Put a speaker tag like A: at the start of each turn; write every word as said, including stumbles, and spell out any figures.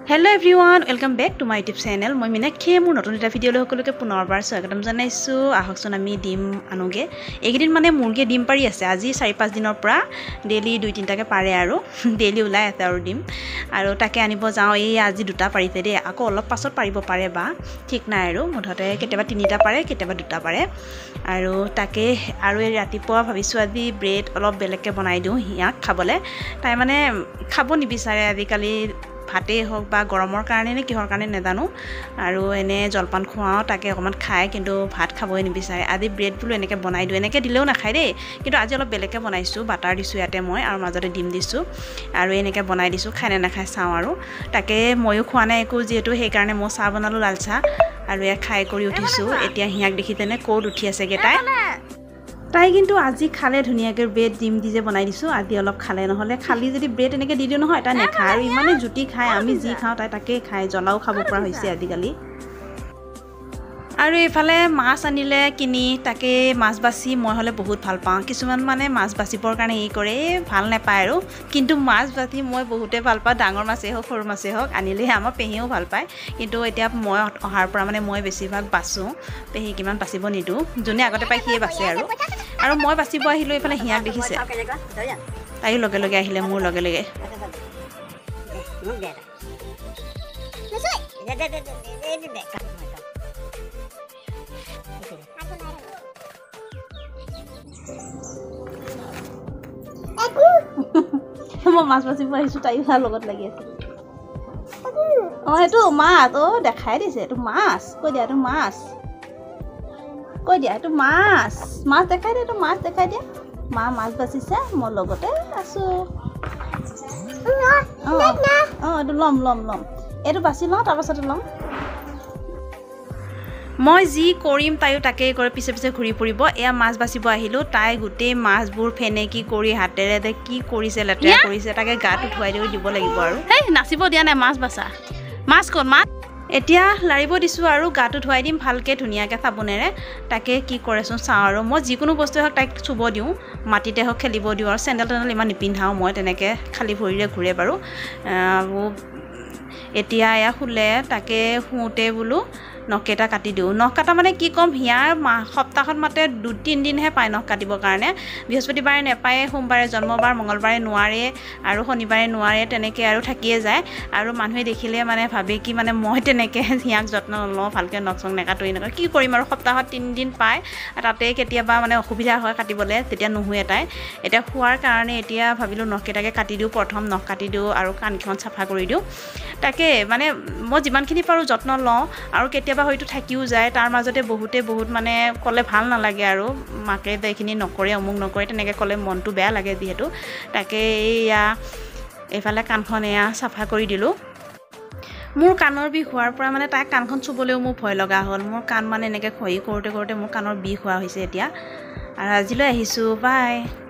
A: Hello everyone, welcome back to my YouTube channel. মই মিনাক্ষী মোৰ নতুন এটা ভিডিঅ' লৈ সকলোকে পুনৰবাৰ স্বাগতম জনাইছো। আহকচোন আমি ডিম আনোগে। এইকেইদিন মানে মুৰ্গী ডিম পাৰি আছে। আজি চাৰি পাঁচ দিনৰ পৰা ডেইলি দুই তিনটাকে পাৰে আৰু ডেইলি ওলাই আছে আৰু ডিম। আৰু তাকে আনিব যাওঁ। এই আজি দুটা পাৰিছে দেই। আকৌ অলপ পাছত পাৰিব পাৰে বা ঠিক নাই আৰু মুঠতে কেতিয়াবা তিনিটা পাৰে, কেতিয়াবা দুটা পাৰে। আৰু তাকে আৰু এই ৰাতিপুৱা ভাবিছো আজি ব্ৰেড অলপ বেলেগকে বনাই দিওঁ হিয়াক খাবলে। তাই মানে খাব নিবিচাৰে আজিকালি ভাতে হোক বা গৰমৰ কাৰণে নে কিহৰ কাৰণে নেজানো আৰু এনে জলপান খুৱাও তাকে অকমান খায় কিন্তু ভাত খাবই নিবিচাৰে আজি ব্ৰেড বুলো এনেকে বনাই দিও এনেকে দিলেও নাখায় দেই কিন্তু আজি অলপ বেলেগকে বনাইছো বাটাৰ দিছো ইয়াতে মই আৰু মাজতে ডিম দিছো আৰু এনেকে বনাই দিছো খায় না নাখায় চাও আৰু তাকে ময়ো খোৱা নাই একো যেহেতু সেই কাৰণে মই চাহ বনালো লাল চাহ আৰু এ খাই কৰি উঠিছো এতিয়া হিয়াক দেখি তেনে কোড উঠি আছে গেটাই তাই কিন্তু আজি খালে ধুনিয়াকে ব্ৰেড ডিম দি যে বনাই দিছো আজি অলপ খালে নহলে খালি যদি ব্ৰেড এনেকে দি দিও নহয় এটা নেখায় আৰু ইমানে জুটি খায় আমি যি খাও তাই তাকে খায় জ্বলাও খাব পৰা হৈছে আজিকালি আৰু এফালে মাছ আনিলে কিনি তাকে মাছ বাছি মই হলে বহুত ভাল পাওঁ কিছুমান মানে মাছ বাছিবৰ কাৰণে এই কৰে ভাল নাপায় আৰু কিন্তু মাছ বাছি মই বহুতে ভাল পাওঁ ডাঙৰ মাছে হওক সৰু মাছে হওক আনিলে আমাৰ পেহিও ভাল পায় কিন্তু এতিয়া মই অহাৰ পৰা মানে মই বেছিভাগ বাছো পেহি কিমান বাছিব নিদু যোনে আগতে পাই সিয়ে বাছে আৰু আৰু মই বাছিব আহিলো এফালে হিয়াক দেখিছে তাই লগে লগে আহিলে মোৰ লগে লগে মই মাছ বাছিব আহিছো তাই ভাল লগত লাগি আছে অ এটো মাছ ও দেখাই দিছে এটো মাছ কই দিয়া এটো মাছ কই দিয়া এটো মাছ মাছ দেখাই দে এটো মাছ দেখাই দিয়া মা মাছ বাছিছে মই লগতে আছো অ এটো লম লম লম এটো বাছি লও তাৰ পাছতে লম মই যি কৰিম তাইও তাকে কৰে পিছে পিছে ঘুৰি ফুৰিব এয়া মাছ বাছিব আহিলো তাই গুটে মাছবোৰ ফেনেকি কৰি হাতেৰে দে কি কৰিছে লেতেৰা কৰিছে তাকে গাত উঠুৱাই দিও দিব লাগিব আৰু হেই নাচিব দিয়া নাই মাছ বাছা মাছ কোন মাছ এতিয়া লাৰিব দিছো আৰু গাটো ধুৱাই দিম ভালকে ধুনিয়াকে সাবনেৰে তাকে কি কৰেছন চাও আৰু মই যিকোনো বস্তু হক তাইক চুব দিও মাটিতে হক খেলিব দিও আৰু চেন্ডেল টেন্ডেল ইমান নিপিন্ধাও মই তেনেকে খালি ভৰিৰে ঘুৰে বাৰু এতিয়া এয়া খুলে তাকে হুতে বুলো নকেটা কাটি দিও নখ কাটা মানে কি কম হিয়াৰ সপ্তাহত মাতে দুই তিন দিন হে পায় নখ কাটিবৰ কাৰণে বৃহস্পতিবাৰে নেপায় সোমবাৰে জন্মবাৰ মঙ্গলবাৰে নোৱাৰে আৰু শনিবাৰে নোৱাৰে তেনেকে আৰু থাকিয়ে যায় আৰু মানুহে দেখিলে মানে ভাবে কি মানে মই তেনেকে হিয়াক যত্ন লওঁ ভালকে নখ চং নেকাটো এনেকা কি কৰিম আৰু সপ্তাহত তিন দিন পায় তাতে কেতিয়াবা মানে অসুবিধা হয় কাটিবলে তেতিয়া নুহুয়ে তাই এটা খোৱাৰ কাৰণে এতিয়া ভাবিলো নখকেটাকে কাটি দিও প্ৰথম নখ কাটি দিও আৰু কানখন সাফা কৰি দিও তাকে মানে মই যিমানখিনি পাৰো যত্ন লওঁ আৰু কেতিয়াবা হয়তো থাকিও যায় তাৰ মাজতে বহুতে বহুত মানে কলে ভাল নালাগে আৰু মাকে দেখিনি নকৰে অমুক নকৰে তেনেকে কলে মনটো বেয়া লাগে যিহেতু তাকে এয়া এফালে কানখন এয়া সাফা কৰি দিলো মোৰ কানৰ বিষ হোৱাৰ পৰা মানে তাই কানখন চুবলেও মোৰ ভয় লগা হ'ল মোৰ কান মানে এনেকে খহি কৰোতে কৰোতে মোৰ কানৰ বিষ হোৱা হৈছে এতিয়া আৰু আজিলৈ আহিছো বাই